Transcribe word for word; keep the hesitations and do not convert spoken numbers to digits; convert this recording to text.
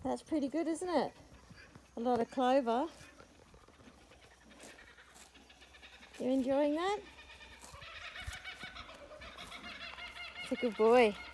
That's pretty good, isn't it? A lot of clover. You enjoying that? It's a good boy.